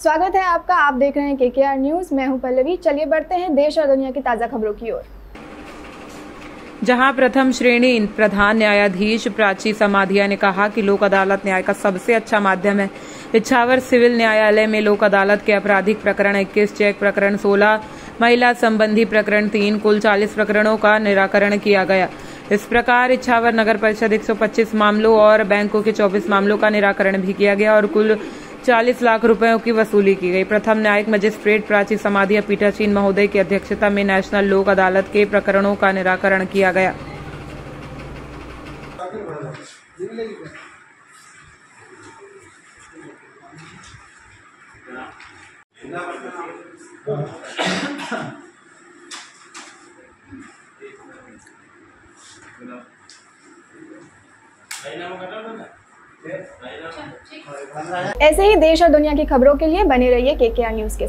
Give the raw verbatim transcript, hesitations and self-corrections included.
स्वागत है आपका। आप देख रहे हैं केकेआर न्यूज। मैं हूं पल्लवी। चलिए बढ़ते हैं देश और दुनिया की ताजा खबरों की ओर। जहां प्रथम श्रेणी प्रधान न्यायाधीश प्राची समाधिया ने कहा कि लोक अदालत न्याय का सबसे अच्छा माध्यम है। इछावर सिविल न्यायालय में लोक अदालत के आपराधिक प्रकरण इक्कीस, चेक प्रकरण सोलह, महिला संबंधी प्रकरण तीन, कुल चालीस प्रकरणों का निराकरण किया गया। इस प्रकार इछावर नगर परिषद एक सौ पच्चीस मामलों और बैंकों के चौबीस मामलों का निराकरण भी किया गया और कुल चालीस लाख रुपयों की वसूली की गई। प्रथम न्यायिक मजिस्ट्रेट प्राची समाधिया पीठासीन महोदय की अध्यक्षता में नेशनल लोक अदालत के प्रकरणों का निराकरण किया गया। ऐसे ही देश और दुनिया की खबरों के लिए बने रहिए केकेआर न्यूज के।